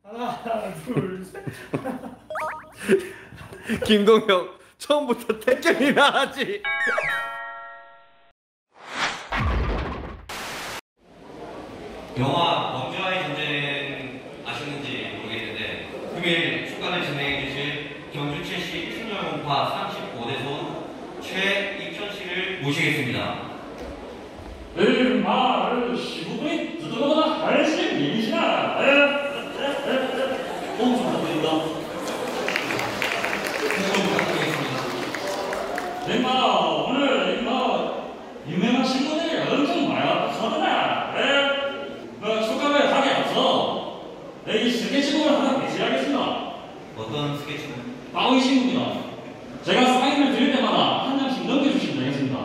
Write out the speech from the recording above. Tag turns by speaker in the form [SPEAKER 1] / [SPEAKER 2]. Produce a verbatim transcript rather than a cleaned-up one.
[SPEAKER 1] 하나, 둘, 셋.
[SPEAKER 2] 김동영 처음부터 태견이나 하지.
[SPEAKER 3] 영화 원주와의 전쟁 아시는지 모르겠는데 금일 축가를 진행해 주실 경주칠시 춘열공파 삼십오 대손 최익천 씨를 모시겠습니다.
[SPEAKER 1] 이 말을 시부분이 듣고보다 훨씬 미시나.
[SPEAKER 3] 호흡 좀 부탁드립니다. 호흡 좀 부탁드리겠습니다.
[SPEAKER 1] 임마 오늘 임마 유명한 친구들이 엄청 많이 왔거든요. 그 축가를 하기 앞서 이 스케치북을 하나 배치하겠습니다.
[SPEAKER 3] 어떤 스케치는?
[SPEAKER 1] 빵의 친구입니다. 제가 사인을 드릴 때마다 한 장씩 넘겨주시면 되겠습니다.